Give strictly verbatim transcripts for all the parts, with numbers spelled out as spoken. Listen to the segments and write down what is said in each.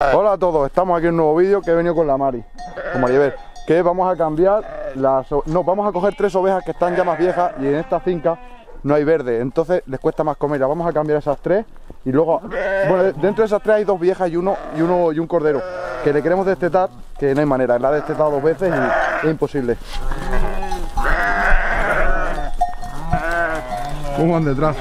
Hola a todos, estamos aquí en un nuevo vídeo que he venido con la Mari, con Maribel, que vamos a cambiar las... No, vamos a coger tres ovejas que están ya más viejas y en esta finca no hay verde, entonces les cuesta más comer. Vamos a cambiar esas tres y luego... Bueno, dentro de esas tres hay dos viejas y uno y uno y un cordero, que le queremos destetar, que no hay manera, la he destetado dos veces y es imposible. ¿Cómo van detrás?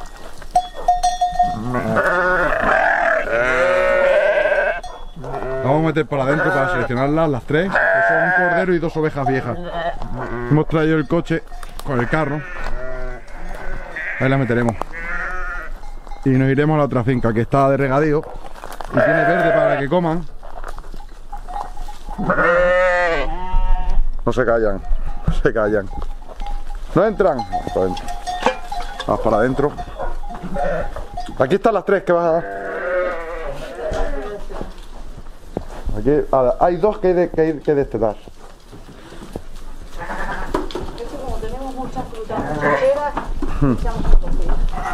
Vamos a meter para adentro para seleccionarlas, las tres, que son un cordero y dos ovejas viejas. Hemos traído el coche con el carro. Ahí las meteremos. Y nos iremos a la otra finca que está de regadío y tiene verde para que coman. No se callan, no se callan. No entran. Vamos para adentro. Vamos para adentro. Aquí están las tres que vas a dar. Aquí hay dos que hay, de, que hay que destetar. Eso, como tenemos muchas frutas enteras, echamos a cocer.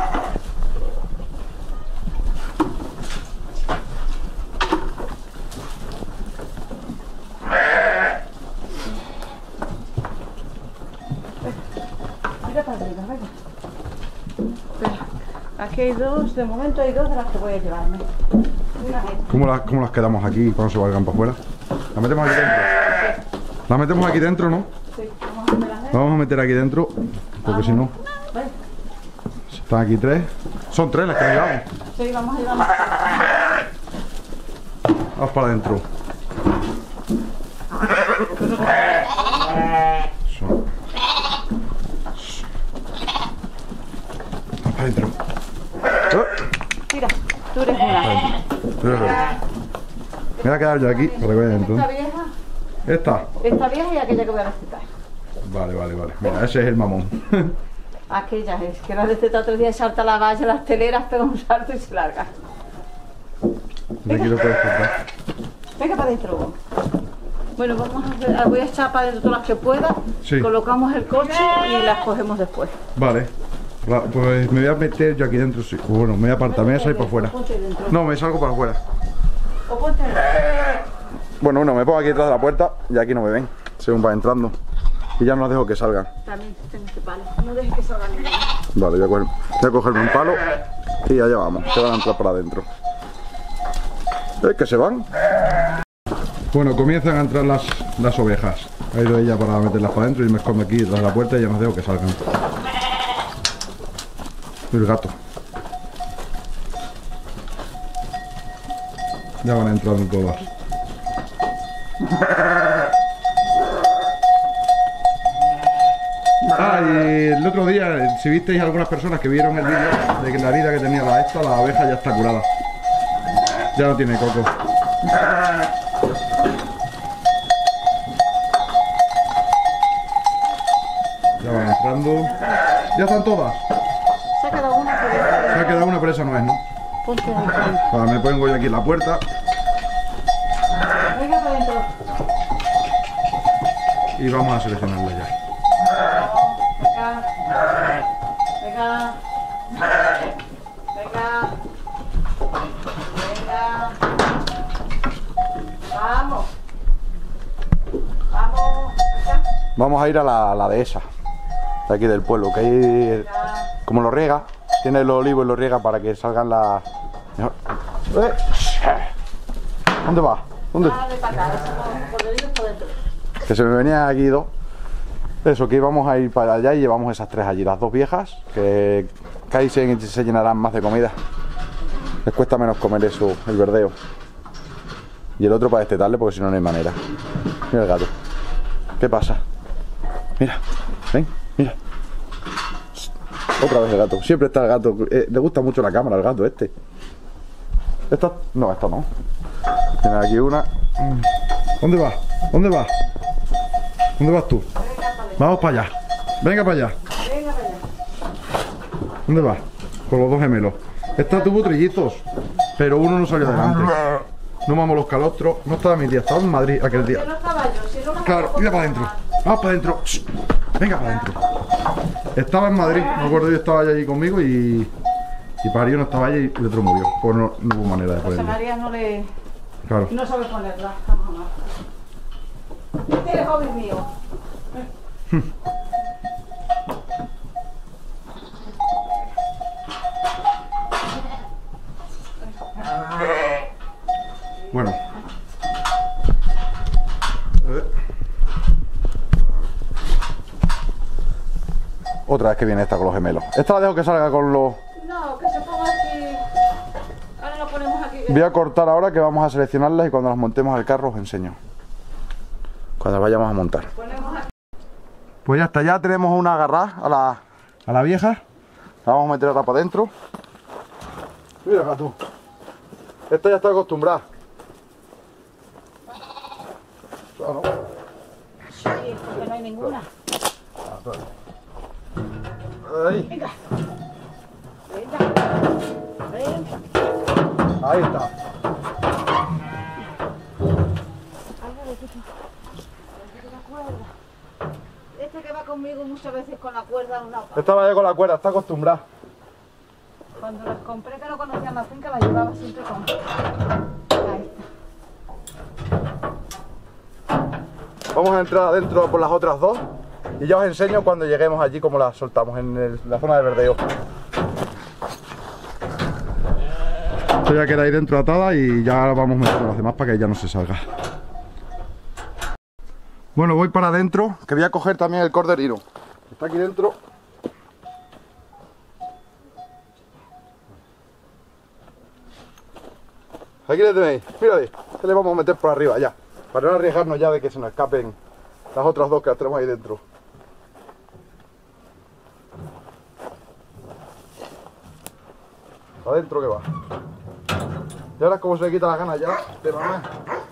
Mira para arriba, venga. Espera, aquí hay dos, de momento hay dos de las que voy a llevarme. ¿Cómo las, ¿Cómo las quedamos aquí cuando se valgan para afuera? ¿Las metemos aquí dentro? ¿Las metemos aquí dentro, no? Sí, vamos a meterlas dentro. Vamos a meter aquí dentro, porque si no... Están aquí tres. Son tres las que nos llevamos. Sí, vamos a llevarlas. Vamos para adentro. Son... Vamos para adentro. Mira, tú eres una. Me voy a quedar yo aquí para que vayan Esta entonces. vieja, Esta. esta vieja y aquella que voy a destetar. Vale, vale, vale. Mira, ese es el mamón. Aquella es que la desteta tres días, salta la valla, las teleras, pega un salto y se larga. De aquí lo puedes cortar. Venga para adentro. Bueno, vamos a ver, voy a echar para adentro todas las que pueda. Sí. Colocamos el coche y las cogemos después. Vale. La- Pues me voy a meter yo aquí dentro, sí. Bueno, me voy a apartar, me voy a salir para afuera. Ponte dentro. No, me salgo para afuera. O ponte dentro. Bueno, bueno, me pongo aquí detrás de la puerta y aquí no me ven, según va entrando. Y ya no las dejo que salgan. También tengo este palo. No dejes que salga ninguno. Vale, voy a, coger, voy a cogerme un palo y allá vamos, se van a entrar para adentro. ¿Eh? ¿Que se van? Bueno, comienzan a entrar las, las ovejas. Ha ido ella para meterlas para adentro y me escondo aquí detrás de la puerta y ya no dejo que salgan. Y el gato. Ya van entrando todas. Ah, y el otro día, si visteis algunas personas que vieron el vídeo de que la herida que tenía la esta, la abeja ya está curada. Ya no tiene coco. Ya van entrando. Ya están todas. Se ha quedado una, pero Se ha quedado una, pero esa no es, ¿no? ponte dentro. Vale, me pongo yo aquí en la puerta Venga para adentro. y vamos a seleccionarla ya. Venga. Venga. Venga. Venga. Vamos. Vamos. Venga. Vamos a ir a la, la dehesa de aquí del pueblo, que ahí, como lo riega, tiene los olivos y lo riega para que salgan las... Mejor. ¡Eh! ¿Dónde va? ¿Dónde? Dale para acá, somos corderitos por dentro. Que se me venían aquí dos. Eso, que íbamos a ir para allá y llevamos esas tres allí, las dos viejas, que, que ahí se, se llenarán más de comida. Les cuesta menos comer eso, el verdeo. Y el otro para destetarle, porque si no, no hay manera. Mira el gato. ¿Qué pasa? Mira, ven, mira. Otra vez el gato, siempre está el gato. Eh, le gusta mucho la cámara al gato este. Esta, no, esta no. Tiene aquí una. ¿Dónde vas? ¿Dónde vas? ¿Dónde vas tú? Vamos para allá. Venga para allá. Venga para allá. ¿Dónde vas? Con los dos gemelos. Esta tuvo trillizos, pero uno no salió adelante. No vamos los calostros. No estaba mi día, estaba en Madrid aquel día. Si no estaba yo, si no me Claro, mira para adentro. Vamos para adentro. Shh. Venga para adentro. Estaba en Madrid, me acuerdo yo estaba allí conmigo y, y Pario no estaba allí y el otro murió. Pues no, no hubo manera de José poderlo. María no le... Claro. No sabe ponerla, vamos a amar. Este es hobby mío. Bueno. Eh. Otra vez que viene esta con los gemelos. Esta la dejo que salga con los... No, que se ponga aquí. Ahora lo ponemos aquí. Voy a cortar ahora que vamos a seleccionarlas y cuando las montemos al carro os enseño. Cuando las vayamos a montar. Ponemos aquí. Pues ya está, ya tenemos una agarrada a la, a la vieja. La vamos a meter ahora para adentro. Mira, gato. Esta ya está acostumbrada. ¿O no? Sí, porque no hay ninguna. Ahí. Venga. Venga. Venga. Ahí está. Este que va conmigo muchas veces con la cuerda una pata. Esta vaya con la cuerda, está acostumbrada. Cuando las compré que no conocían la finca, la llevaba siempre con... Ahí está. Vamos a entrar adentro por las otras dos y ya os enseño cuando lleguemos allí cómo las soltamos en el- la zona de verdeo. Esto ya queda ahí dentro atada y ya vamos metiendo las demás para que ya no se salga. Bueno, voy para adentro, que voy a coger también el corderino. Está aquí dentro. Aquí le tenéis, mírale, que le vamos a meter por arriba ya, para no arriesgarnos ya de que se nos escapen las otras dos que las tenemos ahí dentro. Adentro que va. Y ahora es como se le quita las ganas ya de mamá.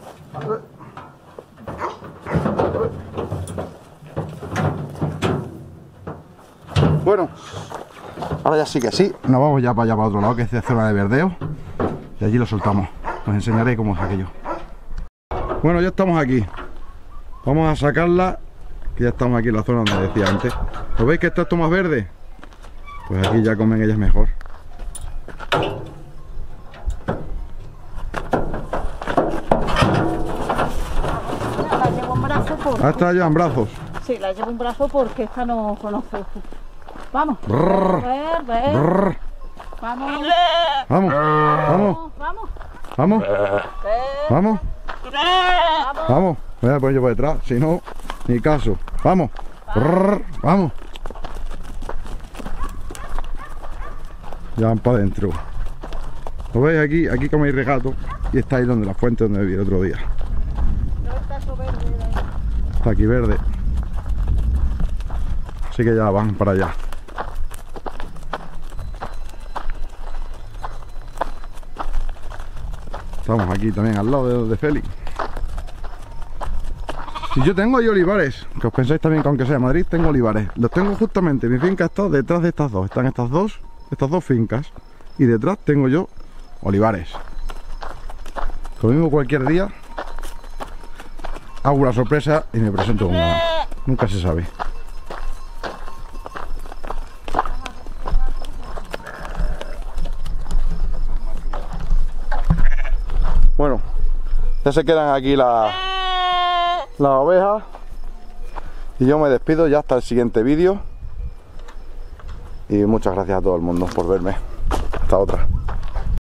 Bueno, ahora ya sí que sí, nos vamos ya para allá para otro lado, que es de zona de verdeo. Y allí lo soltamos. Os enseñaré cómo es aquello. Bueno, ya estamos aquí. Vamos a sacarla, que ya estamos aquí en la zona donde decía antes. ¿Lo veis que está esto más verde? Pues aquí ya comen ellas mejor. La llevo en brazo porque... Ah, esta lleva en brazos. Sí, la llevo en brazo porque esta no conoce. Vamos. Brrr. Ver, ver. Brrr. Vamos. Vamos, vamos, Vamos. vamos, Ver. vamos, Vamos. vamos. Me voy a poner yo por detrás, si no, ni caso. Vamos, Brrr. Vamos. Ya van para adentro. ¿Lo veis aquí? Aquí como hay regato. Y está ahí donde la fuente donde viví el otro día. No está eso verde de ahí. Está aquí verde. Así que ya van para allá. Estamos aquí también al lado de donde Félix. Si yo tengo ahí olivares, que os pensáis también que aunque sea Madrid, tengo olivares. Los tengo justamente, mi finca está detrás de estas dos. Están estas dos, estas dos fincas. Y detrás tengo yo olivares. Lo mismo cualquier día hago una sorpresa y me presento con una. Nunca se sabe. Bueno, ya se quedan aquí las las ovejas y yo me despido ya hasta el siguiente vídeo y muchas gracias a todo el mundo por verme. Hasta otra.